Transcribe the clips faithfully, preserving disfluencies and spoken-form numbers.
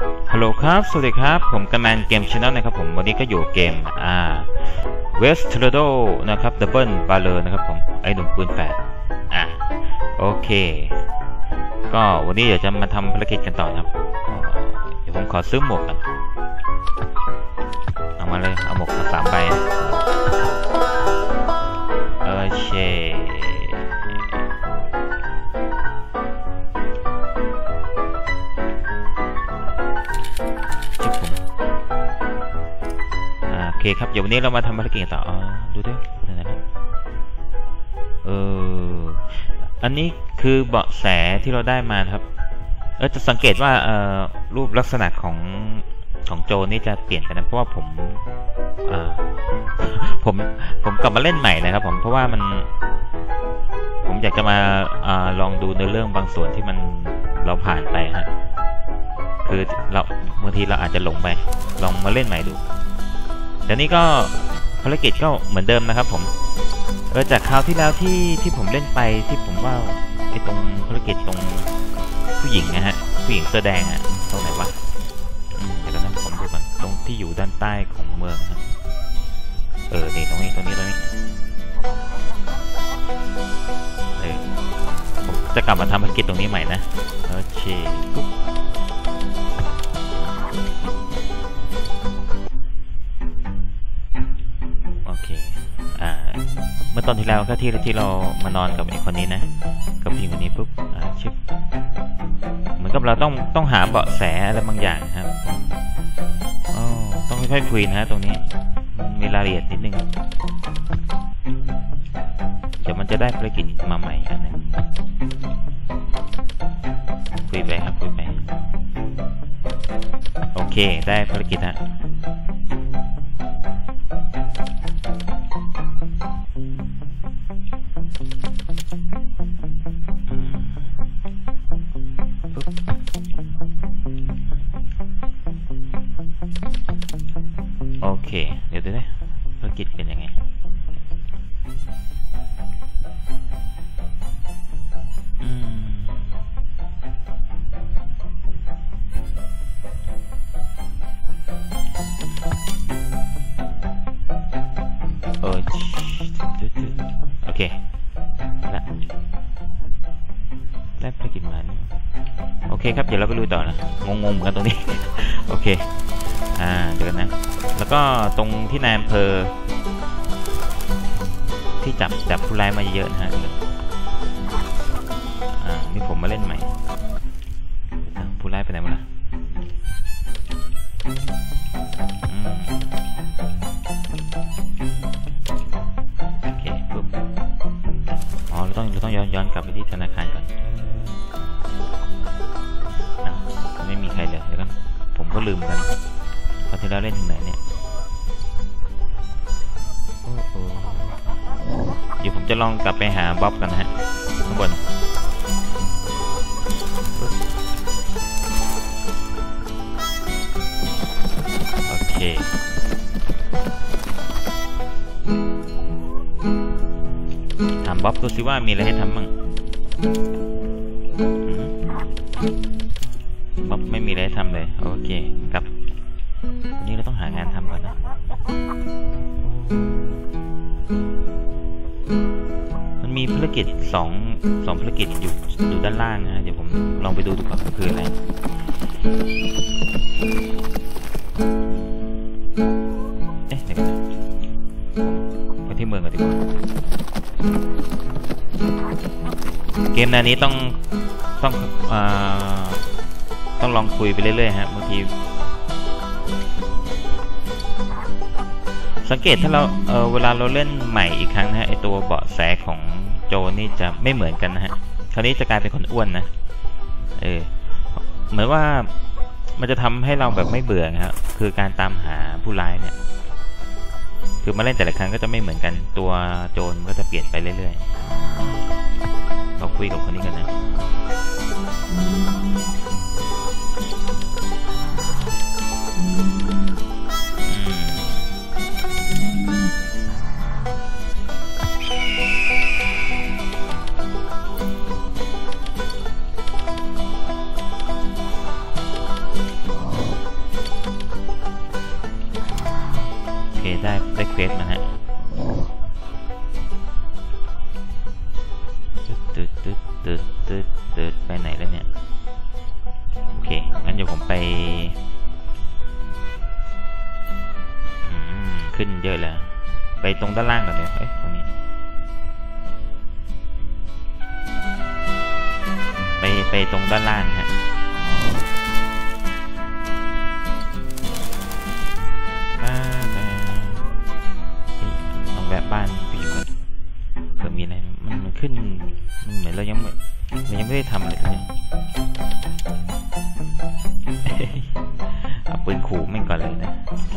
ฮัลโหลครับสวัสดีครับผมกำมันเกมชาแนลนะครับผมวันนี้ก็อยู่เกมอ่าเวสเทอร์โดนะครับดับเบิลบาเลอร์นะครับผมไอ้หนุ่มปืนแฝดอ่าโอเคก็วันนี้เดี๋ยวจะมาทำภารกิจกันต่อนะครับเดี๋ยวผมขอซื้อหมวกกันเอามาเลยเอาหมวกมาสามใบโอเคโอเคครับเดี๋ยววันนี้เรามาทำภารกิจต่ออ๋อดูด้วยไหนนะเอออันนี้คือเบาะแสที่เราได้มาครับเออจะสังเกตว่าเอ่อรูปลักษณะของของโจนี่จะเปลี่ยนไปนะเพราะว่าผมอ่าผมผมกลับมาเล่นใหม่นะครับผมเพราะว่ามันผมอยากจะมาอ่าลองดูในเรื่องบางส่วนที่มันเราผ่านไปฮะคือเราบางทีเราอาจจะหลงไปลองมาเล่นใหม่ดูเดี๋ยวนี้ก็ภารกิจก็เหมือนเดิมนะครับผมเออจากคราวที่แล้วที่ที่ผมเล่นไปที่ผมว่าไอ้ตรงภารกิจตรงผู้หญิงนะฮะผู้หญิงเสื้อแดงอะตรงไหนวะเดี๋ยวกันนะผมดูก่อนตรงที่อยู่ด้านใต้ของเมืองครับเออนี่ตรงนี้ตรงนี้ตรงนี้เออผมจะกลับมาทำภารกิจตรงนี้ใหม่นะโอเคปุ๊บเมื่อตอนที่แล้วก็ที่ที่เรามานอนกับไอ้คนนี้นะกับผู้หญิงคนนี้ปุ๊บอ่าชิปเหมือนกับเราต้องต้องหาเบาะแสอะไรบางอย่างครับอ๋อต้องค่อยๆคุยนะฮะตรงนี้มีรายละเอียดนิดนึงเดี๋ยวมันจะได้ภารกิจมาใหม่อันนึงคุยไปครับคุยไปโอเคได้ภารกิจฮะโอเคเดี๋ยวดูนะภารกิจเป็นยังไงอืมโอเคโอเคละได้ภารกิจมาโอเคครับเดี๋ยวเราไปลุยต่อนะงงๆเหมือนกันตรงนี้โอเคอ่าเดี๋ยวกันนะแล้วก็ตรงที่นายอำเภอที่จับจับผู้ร้ายมาเยอะนะฮะอ่านี่ผมมาเล่นใหม่ผู้ร้ายไปไหนมาล่ะอืมโอเคปุ๊บอ๋อเราต้องเราต้องย้อนย้อนกลับไปที่ธนาคารก่อนไม่มีใครเลยเดี๋ยวกันผมก็ลืมกันตอนที่เราเล่นถึงไหนเนี่ยโอ้โหเดี๋ยวผมจะลองกลับไปหาบ๊อบกันนะฮะข้างบนโอเคถามบ๊อบดูสิว่ามีอะไรให้ทำบ้างบ๊อบไม่มีอะไรให้ทำเลยโอเคครับวันนี้เราต้องหางานทำก่อนนะมันมีภารกิจสองสองภารกิจอยู่อยู่ด้านล่างนะเดี๋ยวผมลองไปดูดูก่อนว่าคืออะไรเอ๊ะเดี๋ยวนะไปที่เมืองก่อนดีกว่าเกมนี้ต้องต้องอ่าต้องลองคุยไปเรื่อยๆฮะบางทีสังเกตถ้าเราเออเวลาเราเล่นใหม่อีกครั้งนะฮะไอตัวเบาะแสของโจนี่จะไม่เหมือนกันนะฮะคราวนี้จะกลายเป็นคนอ้วนนะเออเหมือนว่ามันจะทำให้เราแบบไม่เบื่อนะครับคือการตามหาผู้ร้ายเนี่ยคือมาเล่นแต่ละครั้งก็จะไม่เหมือนกันตัวโจรก็จะเปลี่ยนไปเรื่อยๆเราคุยกับคนนี้กันนะผมไปขึ้นเยอะแล้วไปตรงด้านล่างก่อนเลยเฮ้ยตรงนี้ไปไปตรงด้านล่างฮะต้องแวะบ้านไปอยู่ก่อนเผื่อมีอะไรมันมันขึ้นมันเหมือนเรายังไม่เรายังไม่ได้ทำอะไรเลยเอาปืนขู่แม่งก่อนเลยนะโอเค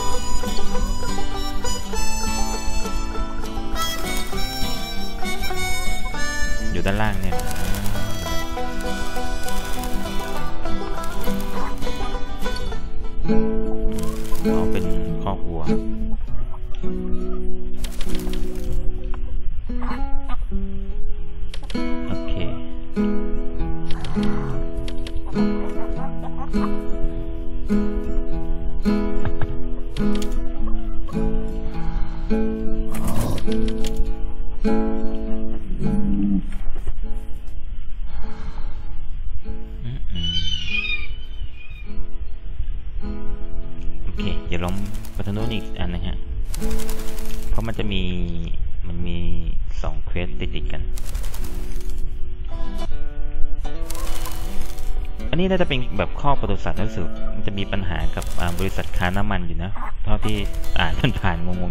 อยู่ด้านล่างเนี่ยเอาเป็นคอกวัวโอเคเดี๋ยวลองไปทางโน้นอีกอันนะฮะเพราะมันจะมีมันมีสองเควสติดๆกันอันนี้น่าจะเป็นแบบข้อปศุสัตว์รู้สึกมันจะมีปัญหากับบริษัทค้าน้ำมันอยู่นะเท่าที่อ่านผ่านๆงง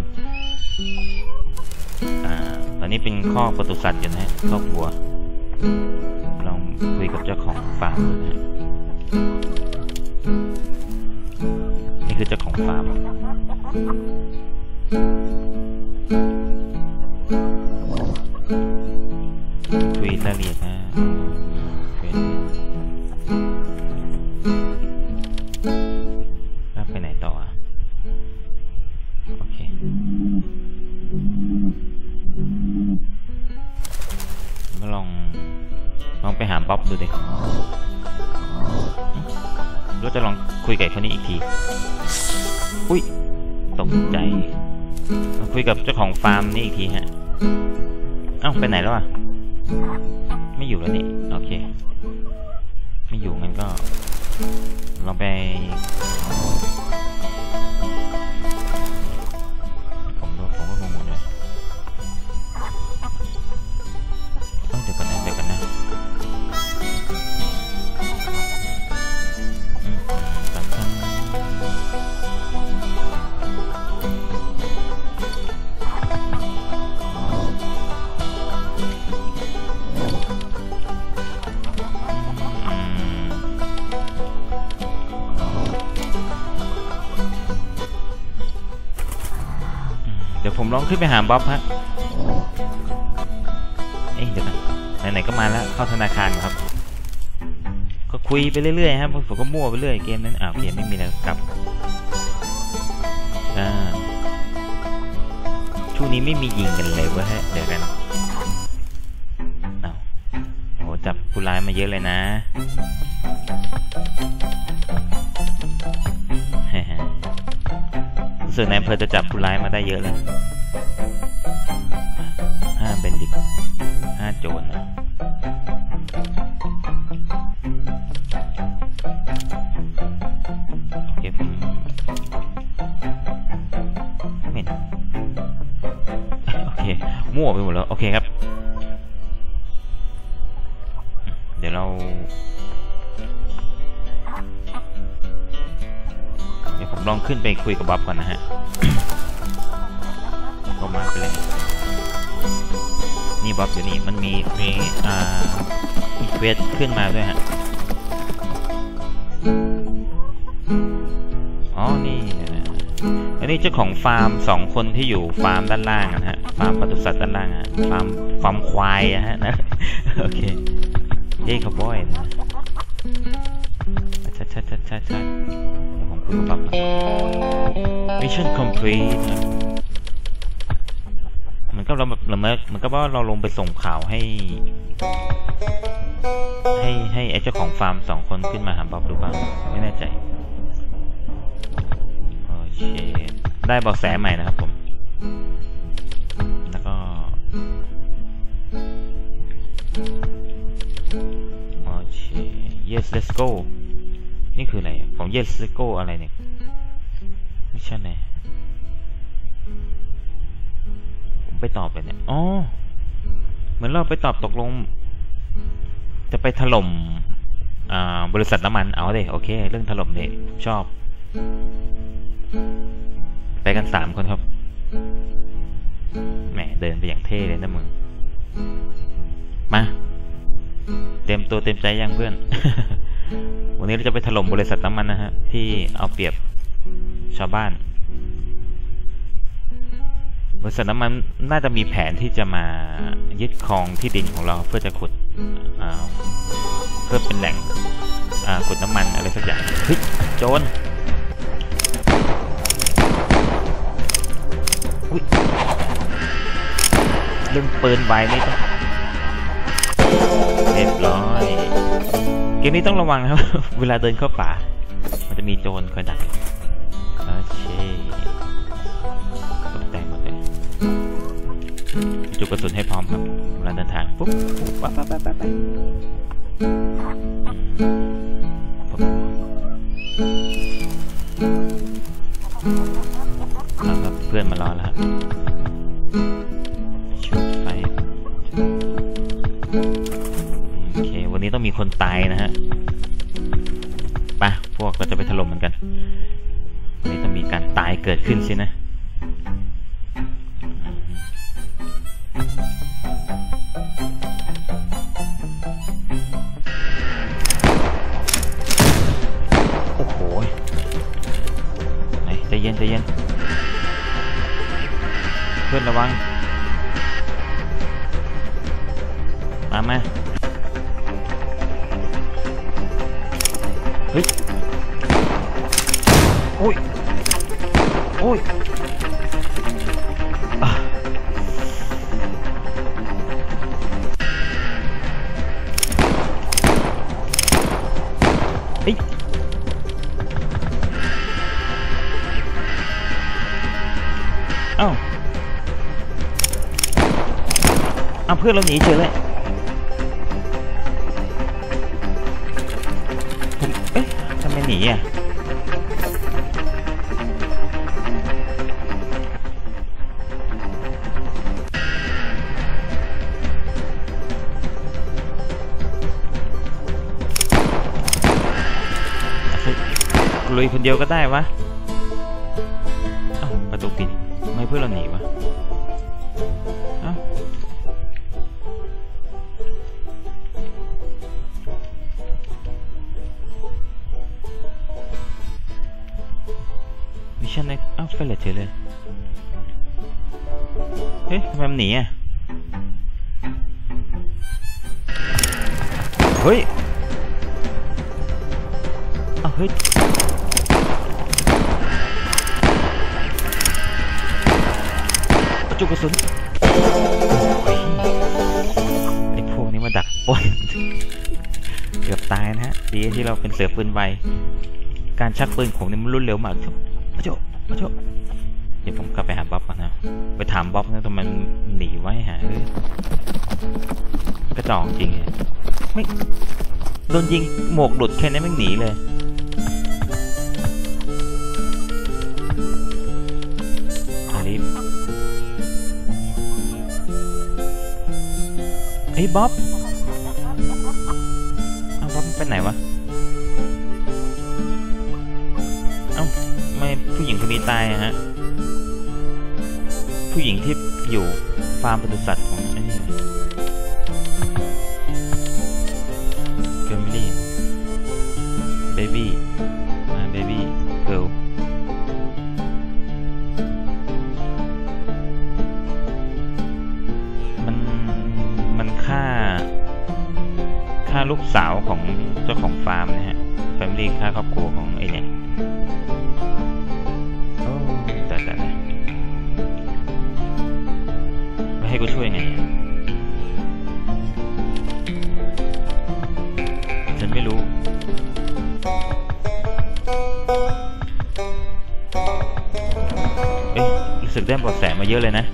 ๆอ่าตอนนี้เป็นข้อปศุสัตว์อยู่นะฮะครอบครัวลองคุยกับเจ้าของฟาร์มนะฮะนี่คือเจ้าของฟาร์มคุยรายละเอียดนะแล้วไปไหนต่ออ่ะโอเคมาลองลองไปหาบ๊อบดูดิเราจะลองคุยกับคนนี้อีกทีอุ้ยตกใจคุยกับเจ้าของฟาร์มนี่อีกทีฮะเอ้าไปไหนแล้วอ่ะไม่อยู่แล้วนี่โอเคไม่อยู่งั้นก็ลองไปผมผมก็งงๆเลยต้องเดี๋ยวกันนะเดี๋ยวกันนะเดี๋ยวผมลองขึ้นไปหาบ๊อบฮะเอ๊ะเดี๋ยวนะไหนๆก็มาแล้วเข้าธนาคารครับก็คุยไปเรื่อยๆครับผมก็มั่วไปเรื่อยเกมนั้นอ้าวเกมไม่มีแล้วกลับอ่าช่วงนี้ไม่มียิงกันเลยเว้ยฮะเดี๋ยวกันอ้าวโหจับผู้ร้ายมาเยอะเลยนะส่วนนายอำเภอจะจับผู้ร้ายมาได้เยอะแล้วห้าเบนดิกห้าโจรนะโอเคผมไม่โอเคมั่วไปหมดแล้วโอเคครับเดี๋ยวเราเดี๋ยวผมลองขึ้นไปคุยกับบ๊อบก่อนนะฮะลงมาไปเลยนี่บ๊อบอยู่นี่มันมีมีอ่ามีเควสขึ้นมาด้วยฮะอ๋อนี่นะอันนี้เจ้าของฟาร์มสองคนที่อยู่ฟาร์มด้านล่างนะฮะฟาร์มปศุสัตว์ด้านล่างฮะฟาร์มฟาร์มควายอะฮะนะโอเคเฮ้ยคาวบอยนะชัดชัดชัดชัดชัดผมคุยกับบ๊อบ Mission complete มันก็เราแบบเราเมื่อมันก็ว่าเราลงไปส่งข่าวให้ให้ให้ไอ้เจ้าของฟาร์มสองคนขึ้นมาหาบ๊อบดูบ้างไม่แน่ใจโอเคได้เบาะแสใหม่นะครับผมแล้วก็โอเค yes let's go นี่คืออะไรของเยสซิโก้อะไรเนี่ยไม่ใช่ไหมผมไปตอบไปเนี่ยอ๋อเหมือนเราไปตอบตกลงจะไปถล่มบริษัทน้ำมันเอาเลยโอเคเรื่องถล่มเนี่ยชอบไปกันสามคนครับแหมเดินไปอย่างเท่เลยนะมึงมาเต็มตัวเต็มใจยังเพื่อน วันนี้เราจะไปถล่มบริษัทน้ำมันนะฮะที่เอาเปรียบชาวบ้านบริษัทน้ำมันน่าจะมีแผนที่จะมายึดครองที่ดินของเราเพื่อจะขุดเพื่อเป็นแหล่งขุดน้ำมันอะไรสักอย่างเฮ้ยโจรอุ้ยเรื่องปืนไวนี่ต้องเรียบร้อยเกมนี้ต้องระวังนะครับ เวลาเดินเข้าป่ามันจะมีโจรคอยดักโอเคตกแต่งหมดเลยจุดกระสุนให้พร้อมครับเวลาเดินทางปุ๊บปั๊บปั๊บปั๊บปั๊บไปครับเพื่อนมารอแล้วครับชุดไฟโอเควันนี้ต้องมีคนตายนะฮะไปพวกเราจะไปถล่มเหมือนกันวันนี้ต้องมีการตายเกิดขึ้นสินะโอ้โหไหนใจเย็นใจเย็นเพื่อนระวังมามาเฮ้ยโอ้ยโอ้ยเฮ้ยเอ้าเอาเพื่อนเราหนีเฉยเลยผมเอ๊ะทำไมหนีอ่ะลุยคนเดียวก็ได้วะเอ้าประตูปิดทำไมเพื่อนเราหนีวะเอ้ามิชชั่นเน็กเอ้าเฟลเฉยเลยเฮ้ยทำไมมันหนีอ่ะเฮ้ยเอ้าเฮ้ยจุกกระสุนไอ้พวกนี้มาดักปล้นเกือบตายนะฮะดีที่เราเป็นเสือปืนไวการชักปืนของนี่มันรุนเร็วมากโจ้โจ้โจ้เดี๋ยวผมกลับไปหาบ๊อบก่อนนะไปถามบ๊อบนะทำไมมันหนีไว้หาเลยกระจอกจริงไม่โดนยิงหมวกหลุดแค่นี้ไม่หนีเลยเฮ้ยบ๊อบอ้าวบ๊อบไปไหนวะเอ้าไม่ผู้หญิงคนนี้ตายอะฮะผู้หญิงที่อยู่ฟาร์มปศุสัตว์ของไอ้นี่เกิร์ลลี่เบบี้มาเบบี้เกิร์ลค่าค่าลูกสาวของเจ้าของฟาร์มนะฮะแฟมิลี่ค่าครอบครัวของไอ้เนี่ยโอ้แต่แต่ไม่ให้กูช่วยไงฉันไม่รู้เอ๊ะรู้สึกได้เบาะแสมาเยอะเลยนะ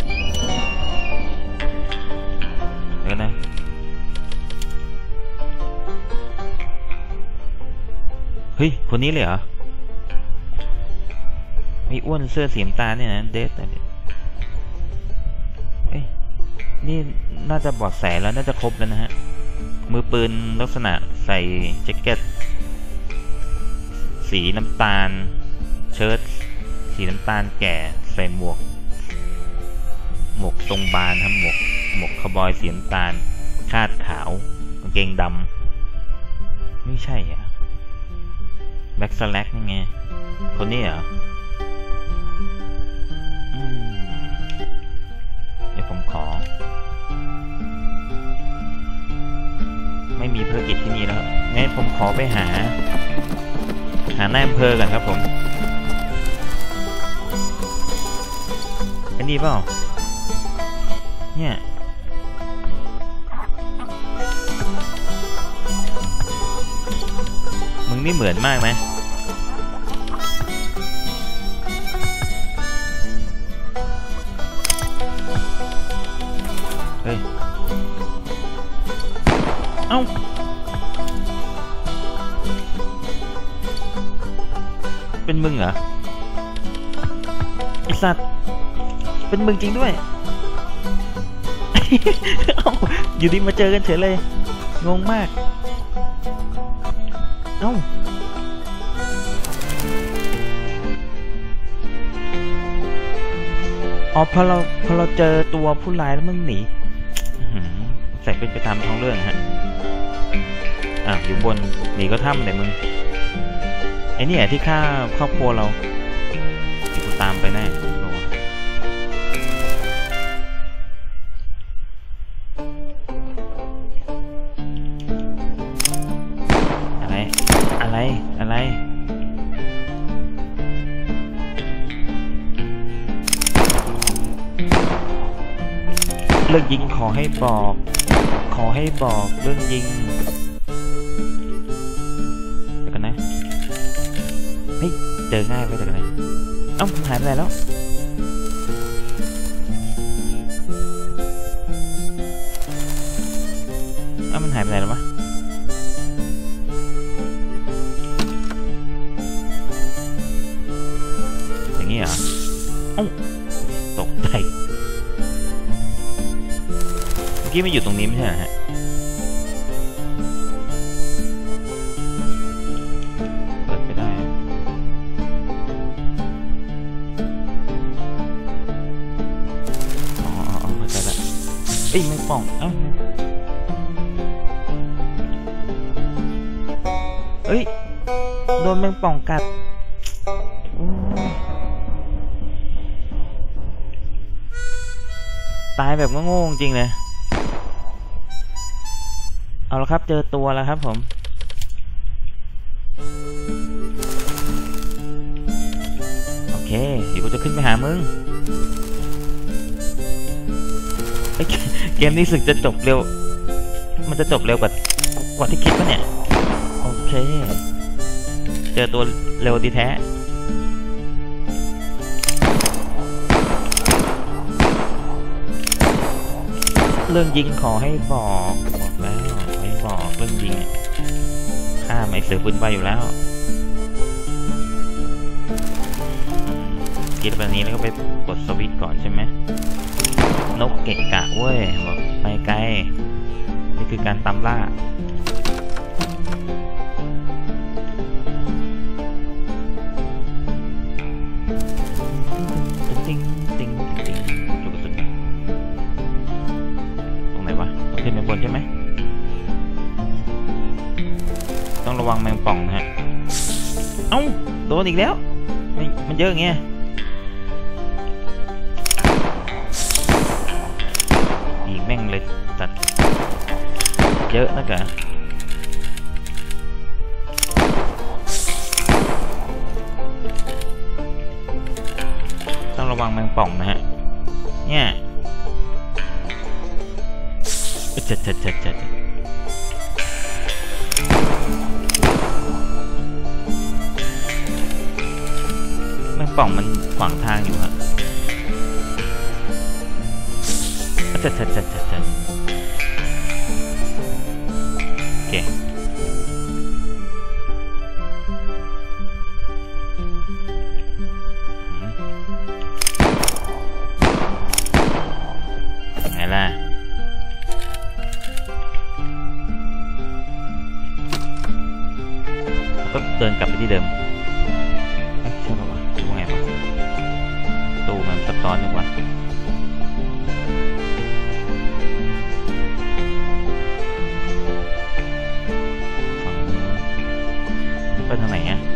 นะ คเฮ้ยคนนี้เลยเหรอไอ้อ้วนเสื้อสีน้ำตาลเนี่ยนะเดทเอ้ยนี่น่าจะบอดแสแล้วน่าจะครบแล้วนะฮะมือปืนลักษณะใส่แจ็คเก็ตสีน้ำตาลเชิ้ตสีน้ำตาลแก่ใส่หมวกหมวกทรงบานครับหมวกหมวกคาวบอยสีน้ำตาลคาดขาวกางเกงดำไม่ใช่อ่ะแบ็คสแลกนี่ไงคนนี้เหรอเดี๋ยวผมขอไม่มีภารกิจที่นี่แล้วงั้นผมขอไปหาหานายอำเภอกันครับผมอันนี้เปล่าเนี่ยมึงนี่เหมือนมากไหมเฮ้ยเอ้าเป็นมึงเหรอไอ้สัตว์เป็นมึงจริงด้วย เอ้าอยู่ดีมาเจอกันเฉยเลยงงมากเอ้าอ๋อพอเราพอเราเจอตัวผู้ร้ายแล้วมึงหนีใส่เป็นไปตามท้องเรื่องฮะอ่ะอยู่บนหนีก็ถ้ำเลยมึงไอ้นี่แหละที่ฆ่าครอบครัวเรากูตามไปแน่อะไรอะไรอะไรเรื่องยิงขอให้บอกขอให้บอกเรื่องยิงเดี๋ยวกันนะเฮ้ยเจอง่ายไปเดี๋ยวกันนะเอ้าหายไปไหนแล้วเอ้ามันหายไปไหนแล้ววะอย่างงี้เหรอเอ้าตกใจเมื่อกี้ไม่อยู่ตรงนี้ไม่ใช่เหรอฮะเปิดไปได้อ๋ออ๋อเข้าใจละเอ้ยแมงป่องเอ้าเอ้ยโดนแมงป่องกัดตายแบบโง่ๆจริงเลยเอาละครับเจอตัวแล้วครับผมโอเคเดี๋ยวกูจะขึ้นไปหามึงเกมนี้สึกจะจบเร็วมันจะจบเร็วกว่ากว่าที่คิดปะเนี่ยโอเคเจอตัวเร็วดีแท้เรื่องยิงขอให้บอกบอกแล้วให้บอกเรื่องยิงข้าไม่เสือปืนไปอยู่แล้วกินแบบนี้แล้วก็ไปกดสวิตช์ก่อนใช่ไหมนกเกะกะเว้ยบอกไปไกลนี่คือการตามล่าติ๊งติ๊งติ๊งจุกจุกตรงไหนวะต้องขึ้นไปบนใช่ไหมต้องระวังแมงป่องนะฮะเอ้าโดนอีกแล้วมันเยอะอย่างเงี้ยอีกแม่งเลยตัดเยอะนะกะต้องระวังแมงป่องนะฮะเนี่ยจัดจัดจัดจัดแมงป่องมันขวางทางอยู่ฮะจัดจัดจัดจัดจัดโอเคที่เดิมเอ๊ะใช่ป่าวะดูไงวะตู้มันซับซ้อนจังวะไปทางไหนอ่ะ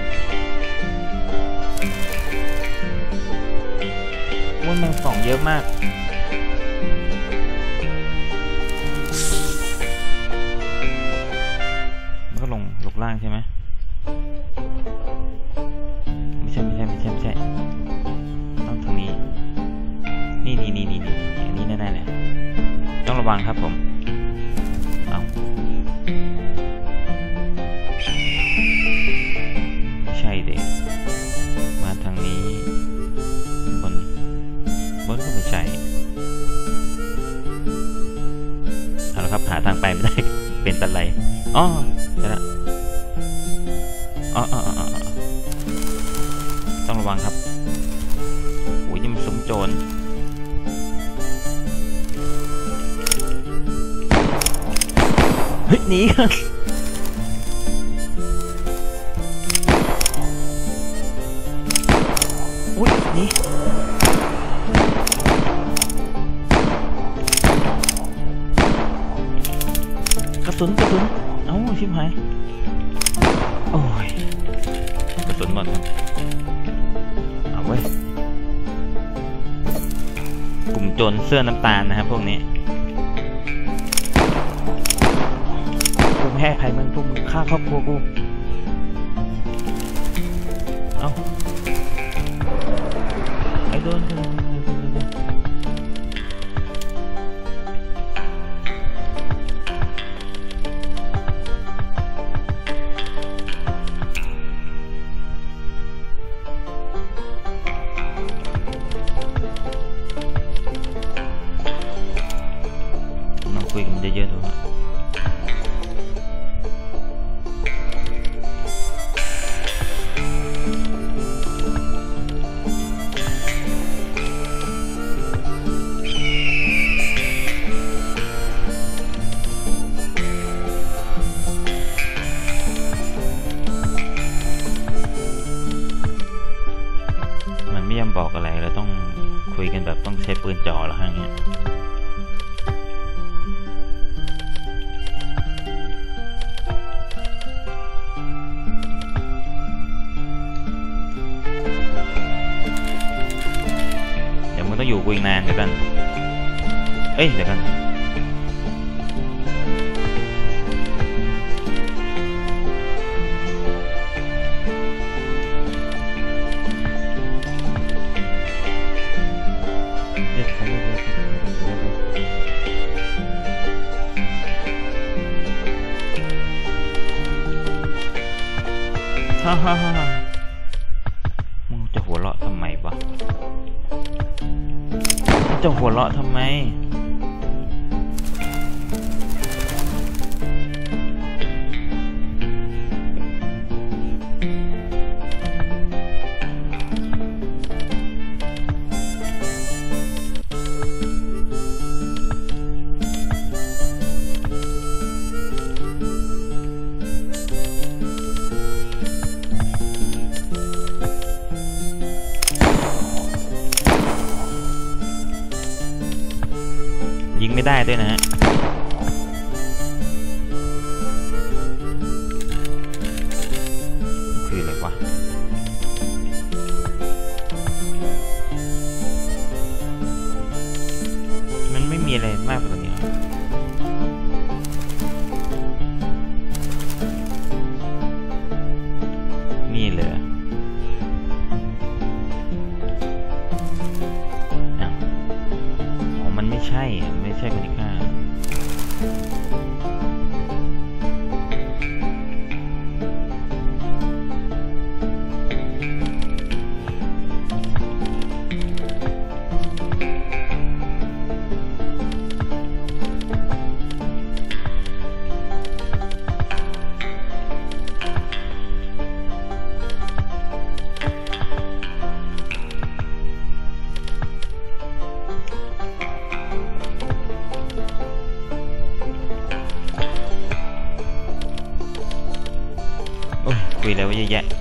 ว่ามันส่องเยอะมากมันก็ลงลงล่างใช่ไหมไม่ใช่ไม่ใช่ไม่ใช่ไม่ใช่ต้องทางนี้นี่นี่นี่นี่นี่อันนี้แน่ๆเลยต้องระวังครับผมเอาใช่เด็กมาทางนี้บนบนก็ไม่ใช่เอาละครับหาทางไปไม่ได้เป็นตะไลอ๋อใช่ละอ๋ออ๋ออ๋อต้องระวังครับโอ้ยนี่มันซุ้มโจรเฮ้ยหนีกันอุ้ยหนีกระสุนกระสุนเอ้าชิบหายโอ้ยกระสุนหมดเอาไว้กลุ่มโจรเสื้อน้ำตาลนะครับพวกนี้กูไม่ให้ใครมึงพวกมึงฆ่าครอบครัวกูเอ้าไอ้โดนคุยกันเยอะๆดูฮะมันไม่ยอมบอกอะไรเราต้องคุยกันแบบต้องใช้ปืนจ่อแล้วฮะเงี้ยต้องอยู่กูอีกนานเดี๋ยวกันเอ้ยเดี๋ยวกันฮ่าฮ่าฮ่ามึงจะหัวเราะทำไมวะจะหัวเราะทำไมยิงไม่ได้ด้วยนะฮะคืออะไรวะมันไม่มีอะไรมากกว่าตรงนี้นี่เลยอ๋อมันไม่ใช่ไม่ใช่คนที่ฆ่าแยะ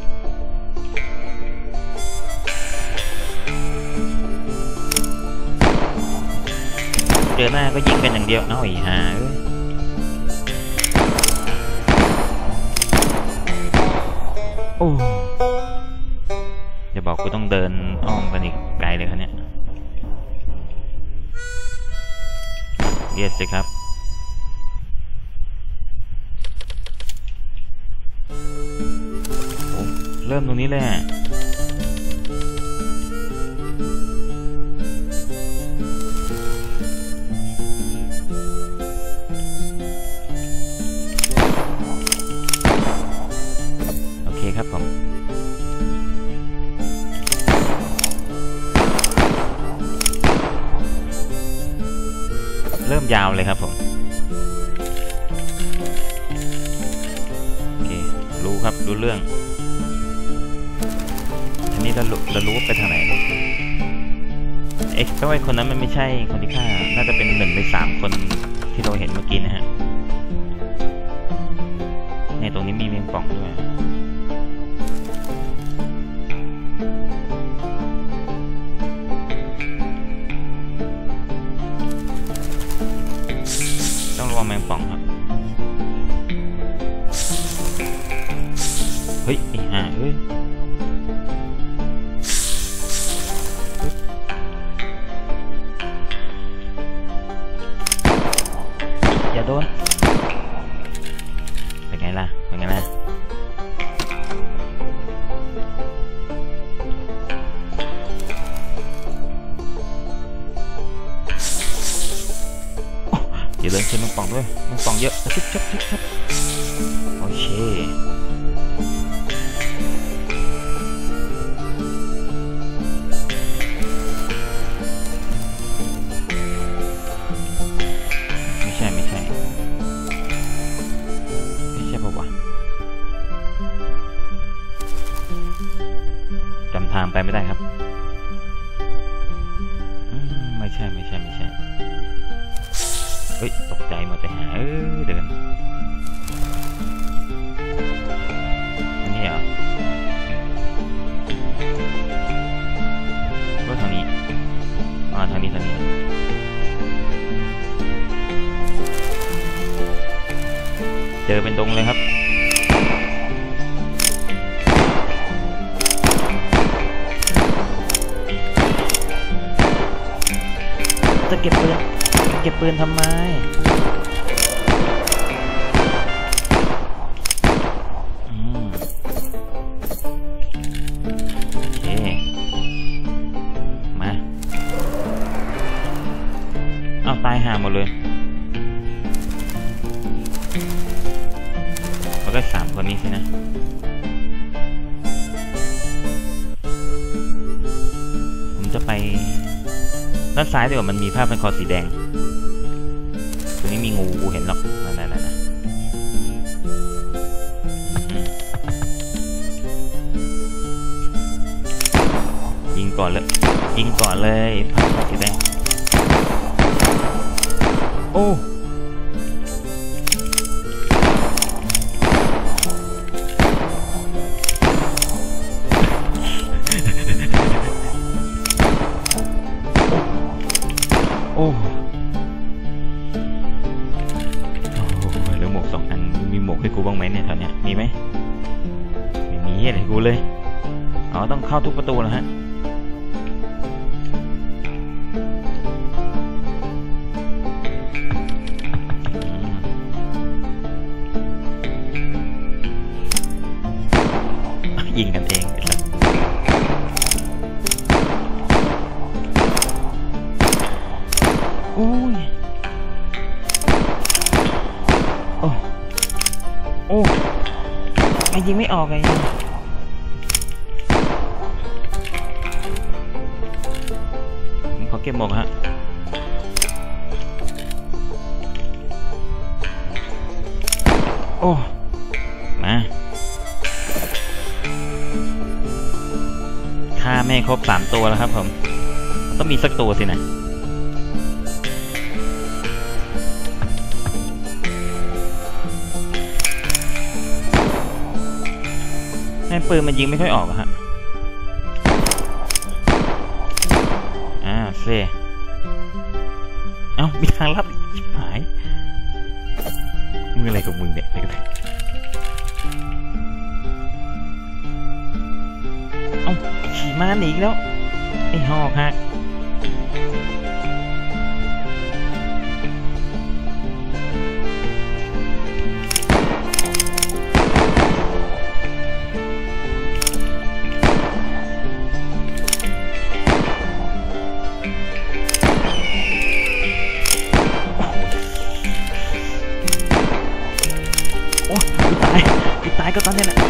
เจอหน้าก็ยิงกันอย่างเดียวเอ้าไอ้ห่าเอ้ยโอ้อย่าบอกกูต้องเดินอ้อมกันอีกไกลเลยครับเนี่ยเรียกสิครับเริ่มตรงนี้เลยโอเคครับผมเริ่มยาวเลยครับผมโอเครู้ครับรู้เรื่องอันนี้เราเรารู้ว่าไปทางไหนเอ็กซ์ก็ไอ้คนนั้นมันไม่ใช่คนที่ฆ่าน่าจะเป็นหนึ่งในสามคนที่เราเห็นเมื่อกี้นะฮะในตรงนี้มีเมงป่องด้วยต้องระวังแมงป่องครับเฮ้ยไอ้ห่าเฮ้ยอย่าโดนเป็นไงล่ะเป็นไงล่ะอย่าเดินเช่นมันป่องด้วยมันป่องเยอะชับชับชับชับโอเคไม่ใช่ไม่ใช่ไม่ใช่ปะวะจำทางไปไม่ได้ครับไม่ใช่ไม่ใช่ไม่ใช่เฮ้ยตกใจหมดแต่หาเออเดินอันนี้เหรอก็ทางนี้อ๋อทางนี้ทางนี้เจอเป็นดงเลยครับจะเก็บปืนเก็บปืนทำไมอืมโอเคมาเอาตายห่าหมดเลยแล้วก็สามคนนี้สินะผมจะไปด้านซ้ายดีกว่ามันมีภาพเป็นคอสีแดงตรงนี้มีงูกูเห็นหรอกนั่นนั่นนั่นยิงก่อนเลยยิงก่อนเลยภาพคอสีแดงโอ้โอ้โหเหลือหมวกสองอันมีหมวกให้กูบ้างไหมเนี่ยแถวเนี้ยมีไหมไม่มีอะไรกูเลยอ๋อต้องเข้าทุกประตูแล้วฮะยิงกันเองอุ้ยโอ้โอ้ไอ้ยิงไม่ออกไงผมขอเก็บหมวกฮะโอ้มาฆ่าไม่ครบสามตัวแล้วครับผมต้องมีสักตัวสินะให้ปืนมันยิงไม่ค่อยออกอะฮะอ่าเซ่เอ้ามีทางลับชิบหายมึงอะไรกับมึงเนี่ยเอ้าขี่ม้าหนีแล้วไอ้หอกฮะโอ้ยตายตายก็ตอนนี้แหละ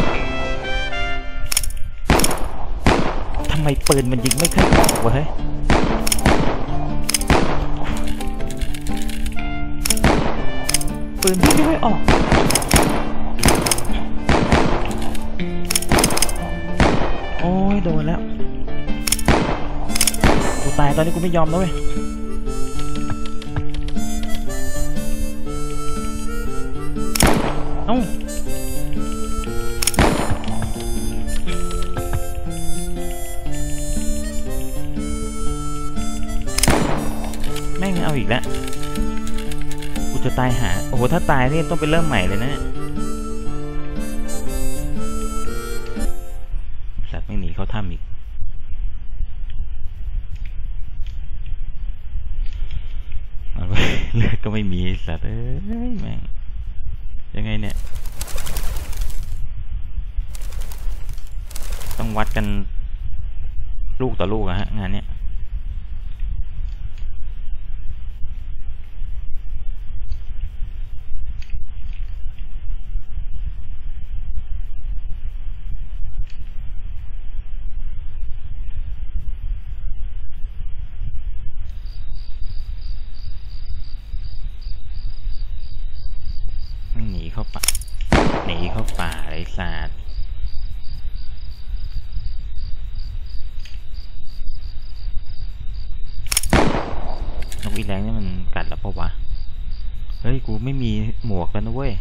ทำไมปืนมันยิงไม่ค่อยออกวะเฮ้ยปืนยิงไม่ค่อยออกโอ้ยโดนแล้วกูตายตอนนี้กูไม่ยอมนะเว้ยเอ้าแม่งเอาอีกแล้วกูจะตายหาโอ้โหถ้าตายนี่ต้องไปเริ่มใหม่เลยนะสัตว์ไม่หนีเขาถ้ำอีกเลือดก็ไม่มีสัตว์เอ้ยแม่งยังไงเนี่ยต้องวัดกันลูกต่อลูกอะฮะงานเนี้ยหนีเข้าป่าหนีเข้าป่าไรศาสตร์นกอีแรงนี่มันกัดแล้วปะวะเฮ้ยกูไม่มีหมวกแล้วนะเว้ย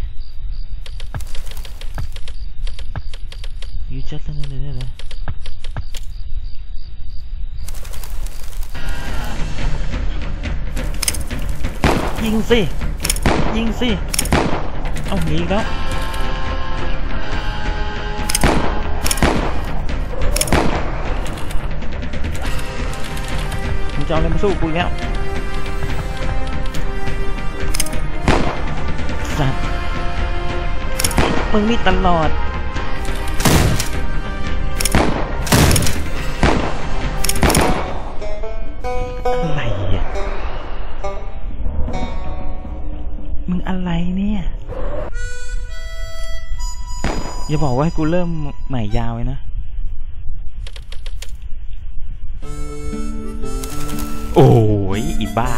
ยูจัดแล้วนี่เลยเลยยิงสิยิงสิเอาหนีแล้วมึงจะเอาอะไรมาสู้กูอีกแล้วสัตว์มึงนี่ตลอดอะไรอ่ะมึงอะไรเนี่ยอย่าบอกว่าให้กูเริ่มใหม่ยาวเลยนะโอ้ยอีบ้า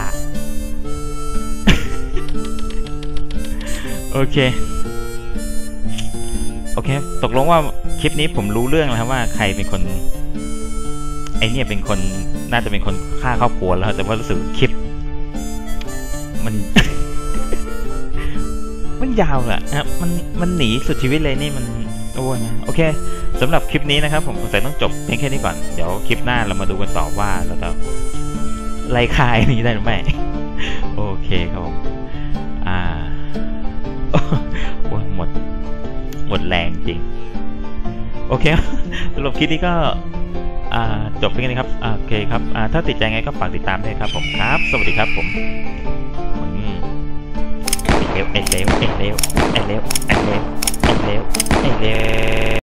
โอเคโอเคตกลงว่าคลิปนี้ผมรู้เรื่องแล้วครับว่าใครเป็นคนไอเนี่ยเป็นคนน่าจะเป็นคนฆ่าครอบครัวแล้วแต่ว่ารู้สึกคลิปมัน มันยาวอะครับมันมันหนีสุดชีวิตเลยนี่มันโอ้ยนะโอเคสำหรับคลิปนี้นะครับผมสงสัยต้องจบเพียงแค่นี้ก่อนเดี๋ยวคลิปหน้าเรามาดูกันต่อว่าเราจะไล่ฆ่าอันนี้ได้หรือไม่ โอเคครับผมอ่า โอ้ยหมดหมดแรงจริงโอเคสำหรับคลิปนี้ก็อ่าจบเพียงแค่นี้ครับโอเคครับอ่าถ้าติดใจไงก็ฝากติดตามด้วยครับผมครับสวัสดีครับผมเร็วเอ็นเร็วเอ็นเร็วเอ็นเร็วเอ็นเร็วเอ็นเร็วเอ็นเร็ว